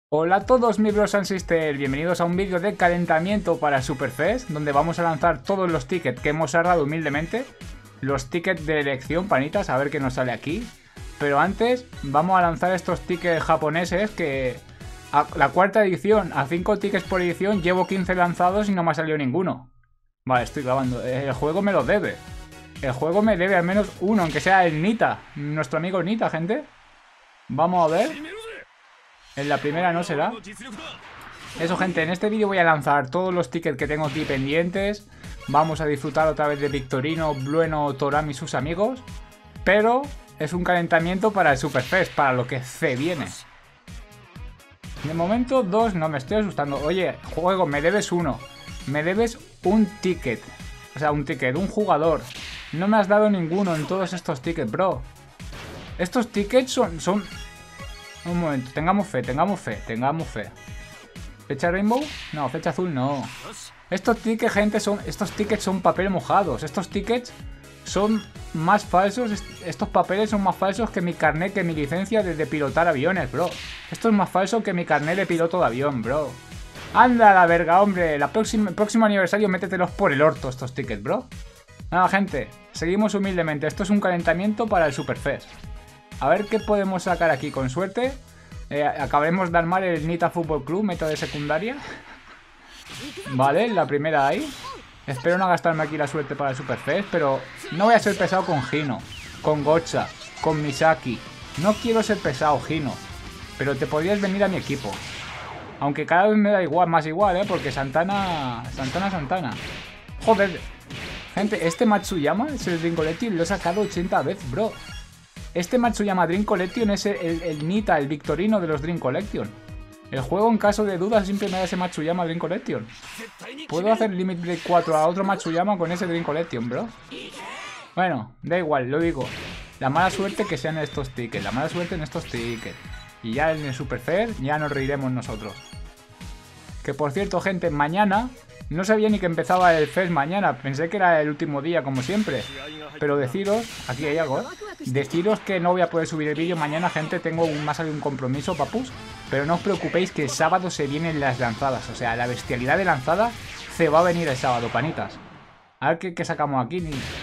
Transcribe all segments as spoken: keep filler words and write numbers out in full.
Hola a todos mis bros and sisters, bienvenidos a un vídeo de calentamiento para Superfest, donde vamos a lanzar todos los tickets que hemos ahorrado humildemente, los tickets de elección, panitas, a ver qué nos sale aquí. Pero antes vamos a lanzar estos tickets japoneses que a la cuarta edición, a cinco tickets por edición, llevo quince lanzados y no me ha salido ninguno. Vale, estoy grabando, el juego me lo debe. El juego me debe al menos uno, aunque sea el Nita, nuestro amigo Nita, gente. Vamos a ver. En la primera no será. Eso, gente, en este vídeo voy a lanzar todos los tickets que tengo aquí pendientes. Vamos a disfrutar otra vez de Victorino, Blueno, Torami y sus amigos. Pero es un calentamiento para el Superfest, para lo que se viene. De momento, dos, no me estoy asustando. Oye, juego, me debes uno. Me debes un ticket. O sea, un ticket, un jugador. No me has dado ninguno en todos estos tickets, bro. Estos tickets son... son... Un momento, tengamos fe, tengamos fe, tengamos fe. ¿Fecha Rainbow? No, fecha azul no. Estos tickets, gente, son... Estos tickets son papel mojados. Estos tickets son más falsos. Estos papeles son más falsos que mi carnet, que mi licencia de, de pilotar aviones, bro. Esto es más falso que mi carnet de piloto de avión, bro. Anda la verga, hombre. La próxima, el próximo aniversario métetelos por el orto estos tickets, bro. Nada, gente. Seguimos humildemente. Esto es un calentamiento para el Superfest. A ver qué podemos sacar aquí, con suerte. Eh, acabaremos de armar el Nita Fútbol Club, método de secundaria. Vale, la primera ahí. Espero no gastarme aquí la suerte para el Superfest, pero no voy a ser pesado con Hino, con Gocha, con Misaki. No quiero ser pesado, Hino, pero te podrías venir a mi equipo. Aunque cada vez me da igual, más igual, ¿eh? Porque Santana... Santana, Santana. Joder. Gente, este Matsuyama es el Dream Collection, lo he sacado ochenta veces, bro. Este Matsuyama Dream Collection es el, el, el Nita, el Victorino de los Dream Collection. El juego, en caso de dudas, siempre me da ese Matsuyama Dream Collection. Puedo hacer Limit Break cuatro a otro Matsuyama con ese Dream Collection, bro. Bueno, da igual, lo digo. La mala suerte que sean estos tickets. La mala suerte en estos tickets. Y ya en el Superfest ya nos reiremos nosotros. Que por cierto, gente, mañana... No sabía ni que empezaba el Fest mañana. Pensé que era el último día, como siempre. Pero deciros... Aquí hay algo, ¿eh? Deciros que no voy a poder subir el vídeo mañana, gente. Tengo un, más de un compromiso, papus. Pero no os preocupéis que el sábado se vienen las lanzadas. O sea, la bestialidad de lanzada se va a venir el sábado, panitas. A ver qué, qué sacamos aquí.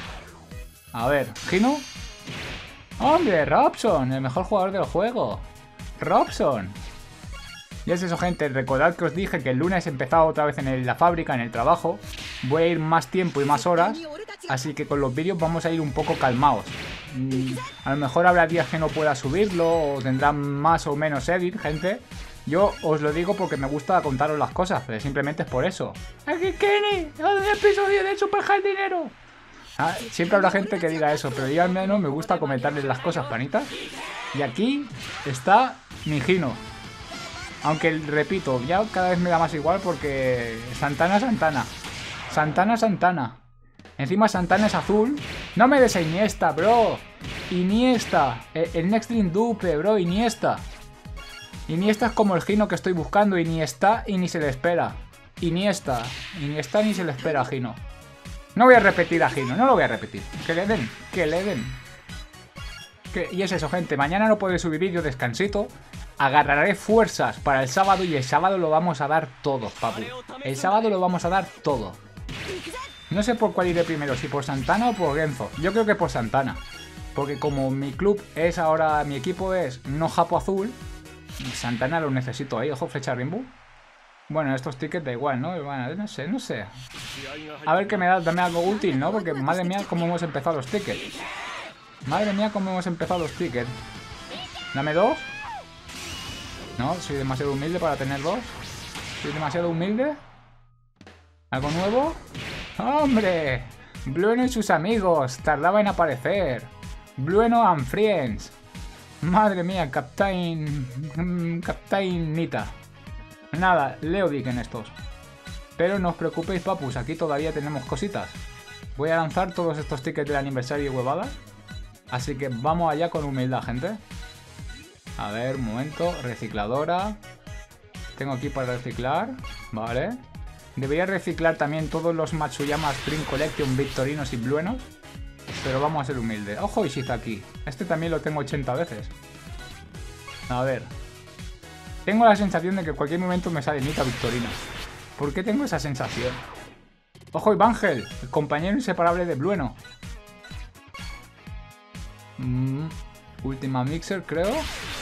A ver, ¿Hino? ¡Hombre, Robson! El mejor jugador del juego. ¡Robson! Y es eso, gente, recordad que os dije que el lunes he empezado otra vez en el, la fábrica, en el trabajo. Voy a ir más tiempo y más horas, así que con los vídeos vamos a ir un poco calmados. Y a lo mejor habrá días que no pueda subirlo, o tendrán más o menos edit, gente. Yo os lo digo porque me gusta contaros las cosas, pero simplemente es por eso. ¡Aquí Kenny! ¡El episodio de Super Jardinero! Ah, siempre habrá gente que diga eso, pero yo al menos me gusta comentarles las cosas, panitas. Y aquí está mi Hino. Aunque, repito, ya cada vez me da más igual porque... Santana, Santana. Santana, Santana. Encima Santana es azul. No me des a Iniesta, bro. Iniesta. El Next Dream Dupe, bro. Iniesta. Iniesta es como el Hino que estoy buscando. Iniesta y ni se le espera. Iniesta. Iniesta ni se le espera a Hino. No voy a repetir a Hino. No lo voy a repetir. Que le den. Que le den. Que... Y es eso, gente. Mañana no podré subir vídeo. Descansito. Agarraré fuerzas para el sábado y el sábado lo vamos a dar todo, papu. El sábado lo vamos a dar todo. No sé por cuál iré primero, si por Santana o por Genzo. Yo creo que por Santana. Porque como mi club es ahora, mi equipo es no Japo Azul, Santana lo necesito ahí. Ojo, flecha Rainbow. Bueno, estos tickets da igual, ¿no? Bueno, no sé, no sé. A ver qué me da, dame algo útil, ¿no? Porque madre mía cómo hemos empezado los tickets. Madre mía cómo hemos empezado los tickets. Dame dos. No, soy demasiado humilde para tener dos. Soy demasiado humilde. ¿Algo nuevo? ¡Hombre! Blueno y sus amigos. Tardaba en aparecer. Blueno and Friends. Madre mía, Captain... Captain Nita. Nada, leo Dick en estos. Pero no os preocupéis, papus. Aquí todavía tenemos cositas. Voy a lanzar todos estos tickets del aniversario y huevadas. Así que vamos allá con humildad, gente. A ver, un momento. Recicladora. Tengo aquí para reciclar. Vale. Debería reciclar también todos los Matsuyamas Dream Collection Victorinos y Bluenos. Pero vamos a ser humildes. Ojo, Ishizaki. Este también lo tengo ochenta veces. A ver. Tengo la sensación de que en cualquier momento me sale Nita Victorino. ¿Por qué tengo esa sensación? ¡Ojo, Evangel! El compañero inseparable de Blueno. Mm, última Mixer, creo.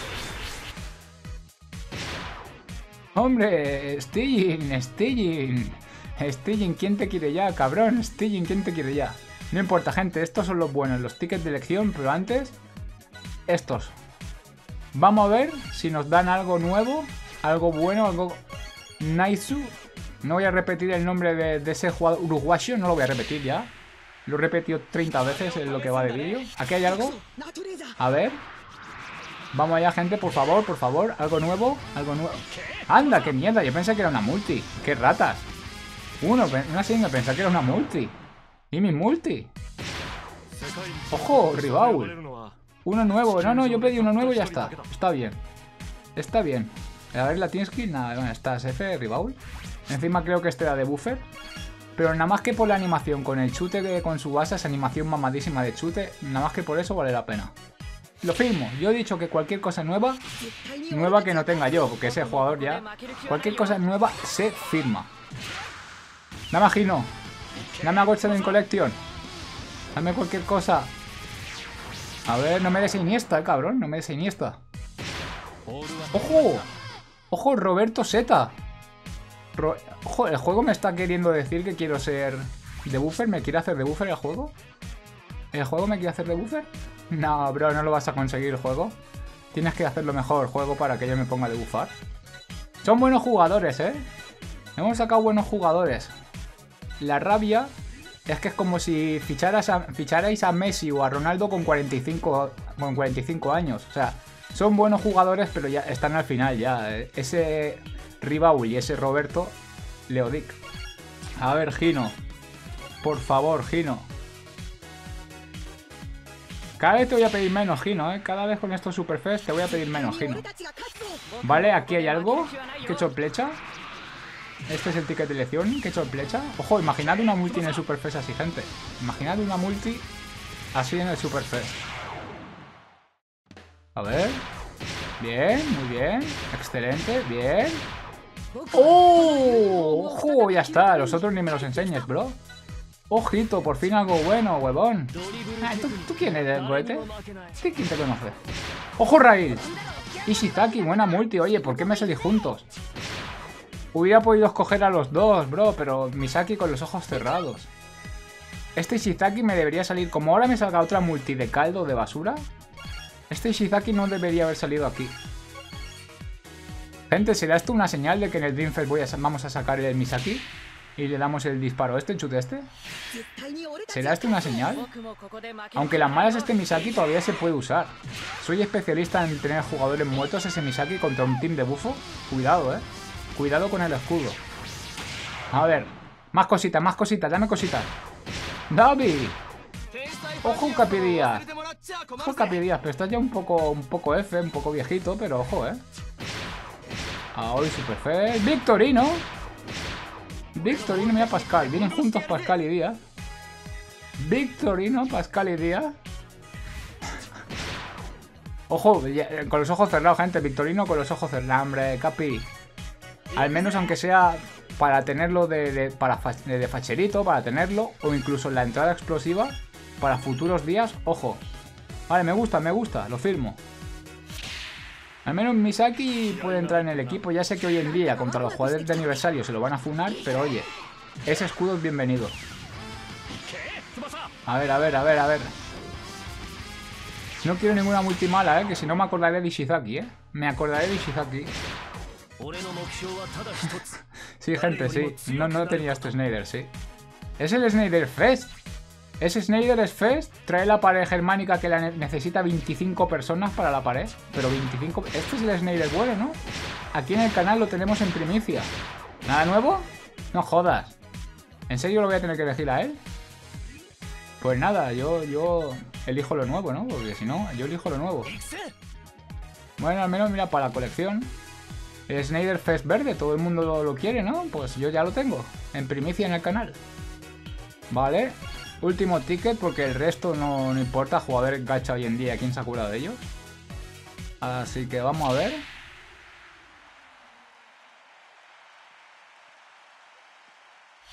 ¡Hombre! ¡Stilling! ¡Stilling! ¡Stilling! ¿Quién te quiere ya, cabrón? ¡Stilling! ¿Quién te quiere ya? No importa, gente. Estos son los buenos. Los tickets de elección, pero antes... Estos. Vamos a ver si nos dan algo nuevo. Algo bueno, algo... Naisu. No voy a repetir el nombre de, de ese jugador uruguayo. No lo voy a repetir ya. Lo he repetido treinta veces en lo que va de vídeo. ¿Aquí hay algo? A ver. Vamos allá, gente, por favor, por favor. Algo nuevo, algo nuevo. ¡Anda, qué mierda! Yo pensé que era una multi. ¡Qué ratas! Uno, una señora pensaba que era una multi. ¿Y mi multi? ¡Ojo, Ribaul! Uno nuevo. No, no, yo pedí uno nuevo y ya está. Está bien. Está bien. A ver, la Tinsky. Nada, bueno, está F, Ribaul. Encima creo que este era de buffer. Pero nada más que por la animación con el chute de, con su base, esa animación mamadísima de chute, nada más que por eso vale la pena. Lo firmo. Yo he dicho que cualquier cosa nueva, nueva que no tenga yo, porque ese jugador ya, cualquier cosa nueva se firma. Dame a Gino. Dame a Goldstein en Collection. Dame cualquier cosa. A ver, no me des Iniesta, eh, cabrón. No me des Iniesta. ¡Ojo! ¡Ojo, Roberto Zeta! Ro Ojo, el juego me está queriendo decir que quiero ser de buffer. ¿Me quiere hacer de buffer el juego? ¿El juego me quiere hacer de buffer? No, bro, no lo vas a conseguir el juego. Tienes que hacerlo mejor el juego para que yo me ponga de bufar. Son buenos jugadores, ¿eh? Hemos sacado buenos jugadores. La rabia es que es como si ficharas a, ficharais a Messi o a Ronaldo con cuarenta y cinco, con cuarenta y cinco años. O sea, son buenos jugadores, pero ya están al final ya. Ese Ribaul y ese Roberto Leodic. A ver, Gino. Por favor, Gino. Cada vez te voy a pedir menos, Gino, ¿eh? Cada vez con estos Superfest te voy a pedir menos, Gino. Vale, aquí hay algo. ¿Qué sorpresa? Este es el ticket de elección. ¿Qué sorpresa? Ojo, imaginad una multi en el Superfest así, gente. Imaginad una multi así en el Superfest. A ver. Bien, muy bien. Excelente, bien. ¡Oh! ¡Ojo! Ya está. Los otros ni me los enseñes, bro. Ojito, por fin algo bueno, huevón. Ah, ¿tú, ¿tú quién eres, cohete? ¿Sí, quién te conoce? ¡Ojo, Rail! Ishizaki, buena multi. Oye, ¿por qué me salís juntos? Hubiera podido escoger a los dos, bro, pero Misaki con los ojos cerrados. Este Ishizaki me debería salir... Como ahora me salga otra multi de caldo de basura, este Ishizaki no debería haber salido aquí. Gente, ¿será esto una señal de que en el Dreamfest voy a, vamos a sacar el Misaki? Y le damos el disparo este, el chute este. ¿Será esto una señal? Aunque las malas este Misaki todavía se puede usar. Soy especialista en tener jugadores muertos ese Misaki contra un team de bufo. Cuidado, eh. Cuidado con el escudo. A ver. Más cositas, más cositas. Dame cositas. ¡Davi! ¡Ojo, Capidías! Ojo, Capidías. Pero estás ya un poco, un poco F, un poco viejito, pero ojo, eh. Ahora Superfest. ¡Victorino! Victorino, mira Pascal. Vienen juntos Pascal y Díaz. Victorino, Pascal y Díaz. Ojo, ya, con los ojos cerrados, gente. Victorino con los ojos cerrados. Hombre, Capi. Al menos aunque sea para tenerlo de, de, para fa, de, de facherito, para tenerlo. O incluso en la entrada explosiva. Para futuros días. Ojo. Vale, me gusta, me gusta. Lo firmo. Al menos Misaki puede entrar en el equipo. Ya sé que hoy en día contra los jugadores de aniversario se lo van a funar, pero oye, ese escudo es bienvenido. A ver, a ver, a ver, a ver. No quiero ninguna multi mala, eh, que si no me acordaré de Ishizaki, eh. Me acordaré de Ishizaki. Sí, gente, sí. No, no tenía este Snyder, sí. Es el Snyder Fest. Ese Snyder Fest trae la pared germánica que la ne necesita veinticinco personas para la pared. Pero veinticinco... Este es el Snyder bueno, ¿no? Aquí en el canal lo tenemos en primicia. ¿Nada nuevo? No jodas. ¿En serio lo voy a tener que elegir a él? Pues nada, yo, yo elijo lo nuevo, ¿no? Porque si no, yo elijo lo nuevo. Bueno, al menos mira, para la colección. El Snyder Fest verde, todo el mundo lo, lo quiere, ¿no? Pues yo ya lo tengo. En primicia en el canal. Vale. Último ticket, porque el resto no, no importa. Jugadores gacha hoy en día, ¿quién se ha curado de ellos? Así que vamos a ver.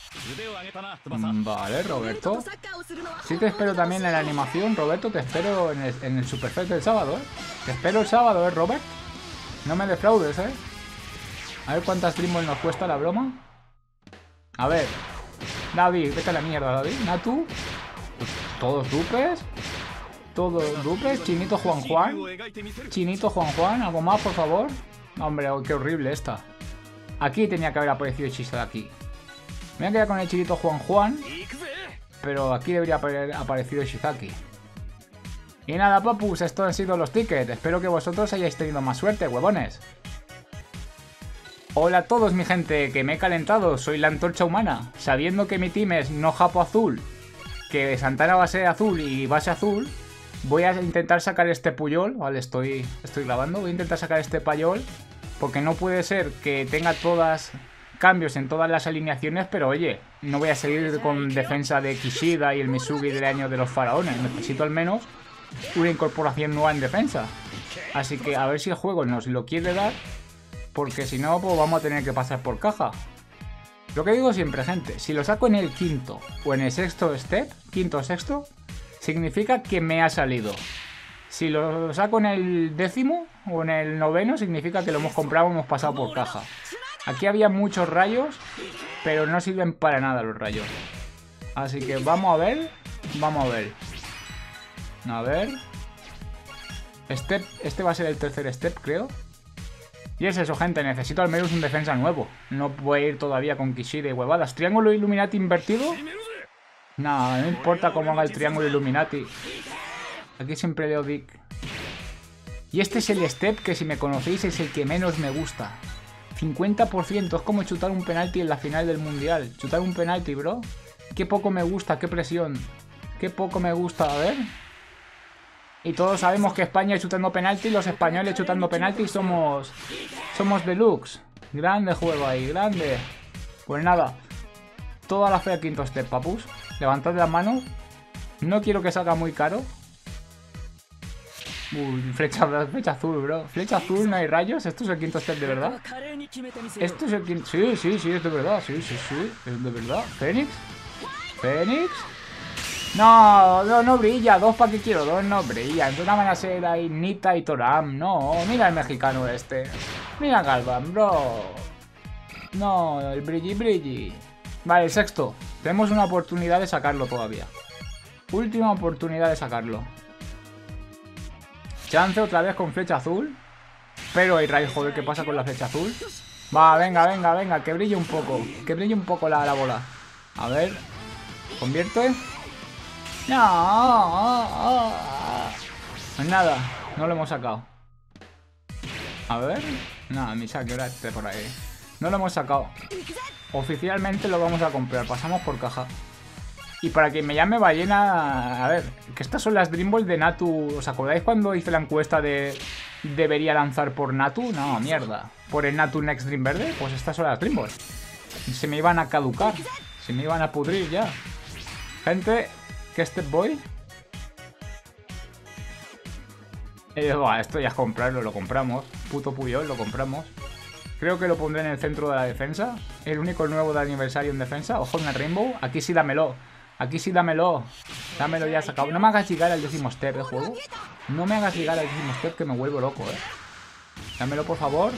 Vale, Roberto. Sí te espero también en la animación, Roberto. Te espero en el, en el Superfest del sábado, ¿eh? Te espero el sábado, ¿eh, Robert? No me defraudes, ¿eh? A ver cuántas Dream Ball nos cuesta la broma. A ver. David, vete a la mierda, David. Natu. Pues, todos dupes. Todos dupes. Chinito Juan Juan. Chinito Juan Juan. ¿Algo más, por favor? Hombre, oh, qué horrible esta. Aquí tenía que haber aparecido Ishizaki. Me voy a quedar con el Chinito Juan Juan. Pero aquí debería haber aparecido Ishizaki. Y nada, papus, estos han sido los tickets. Espero que vosotros hayáis tenido más suerte, huevones. Hola a todos, mi gente, que me he calentado. Soy la antorcha humana. Sabiendo que mi team es no Japo azul, que Santana va a ser azul y base azul, voy a intentar sacar este Puyol. Vale, estoy, estoy grabando. Voy a intentar sacar este Puyol, porque no puede ser que tenga todas cambios en todas las alineaciones, pero oye, no voy a seguir con defensa de Kishida y el Misugi del año de los faraones. Necesito al menos una incorporación nueva en defensa. Así que a ver si el juego nos lo quiere dar, porque si no, pues vamos a tener que pasar por caja. Lo que digo siempre, gente, si lo saco en el quinto o en el sexto step, quinto o sexto, significa que me ha salido. Si lo saco en el décimo o en el noveno, significa que lo hemos comprado y hemos pasado por caja. Aquí había muchos rayos, pero no sirven para nada los rayos. Así que vamos a ver, vamos a ver. A ver. Step, este va a ser el tercer step, creo. Y es eso, gente, necesito al menos un defensa nuevo. No voy a ir todavía con Kishida y huevadas. ¿Triángulo Illuminati invertido? Nada, no importa cómo haga el triángulo Illuminati. Aquí siempre leo Dick. Y este es el step que, si me conocéis, es el que menos me gusta. cincuenta por ciento, es como chutar un penalti en la final del mundial. Chutar un penalti, bro. Qué poco me gusta, qué presión. Qué poco me gusta, a ver. Y todos sabemos que España chutando penalti, los españoles chutando penalti somos somos deluxe. Grande juego ahí, grande. Pues nada, toda la fe a quinto step, papus. Levantad las manos. No quiero que salga muy caro. Uy, flecha, flecha azul, bro. Flecha azul, no hay rayos. ¿Esto es el quinto step de verdad? Esto es el quinto... Sí, sí, sí, es de verdad. Sí, sí, sí, es de verdad. ¿Fénix? ¿Fénix? No, no, no brilla. Dos, ¿para qué quiero? Dos no brillan. Entonces van a ser ahí Nita y Toram. No, mira el mexicano este. Mira Galvan, bro. No, el brilli brilli. Vale, el sexto. Tenemos una oportunidad de sacarlo todavía. Última oportunidad de sacarlo. Chance otra vez con flecha azul. Pero hay rayos, joder, ¿qué pasa con la flecha azul? Va, venga, venga, venga, que brille un poco. Que brille un poco la, la bola. A ver. Convierte. No. Pues nada, no lo hemos sacado. A ver. Nada, mi saque ahora esté por ahí. No lo hemos sacado. Oficialmente lo vamos a comprar. Pasamos por caja. Y para que me llame ballena... A ver, que estas son las Dream Ball de Natu. ¿Os acordáis cuando hice la encuesta de... ¿Debería lanzar por Natu? No, mierda. ¿Por el Natu Next Dream Verde? Pues estas son las Dream Ball. Se me iban a caducar. Se me iban a pudrir ya. Gente, ¿qué step voy? Eh, bah, esto ya es comprarlo, lo compramos. Puto Puyol, lo compramos. Creo que lo pondré en el centro de la defensa. El único nuevo de aniversario en defensa. Ojo en el Rainbow. Aquí sí dámelo. Aquí sí dámelo. Dámelo ya sacado. No me hagas llegar al décimo step de juego. No me hagas llegar al décimo step, que me vuelvo loco, eh. Dámelo, por favor.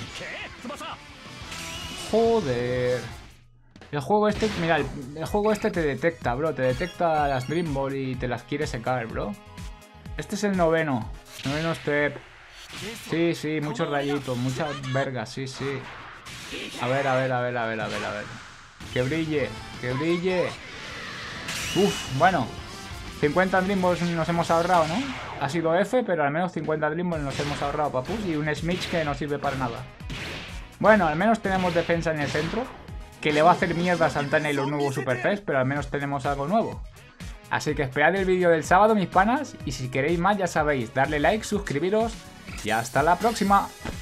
Joder. El juego este, mira, el, el juego este te detecta, bro. Te detecta las Dream Ball y te las quiere secar, bro. Este es el noveno. Noveno step. Sí, sí, muchos rayitos, muchas vergas, sí, sí. A ver, a ver, a ver, a ver, a ver, a ver. Que brille, que brille. Uf, bueno. cincuenta Dream Balls nos hemos ahorrado, ¿no? Ha sido F, pero al menos cincuenta Dream Balls nos hemos ahorrado, papus. Y un Smitch que no sirve para nada. Bueno, al menos tenemos defensa en el centro, que le va a hacer mierda a Santana y los nuevos Superfest, pero al menos tenemos algo nuevo. Así que esperad el vídeo del sábado, mis panas. Y si queréis más, ya sabéis, darle like, suscribiros. Y hasta la próxima.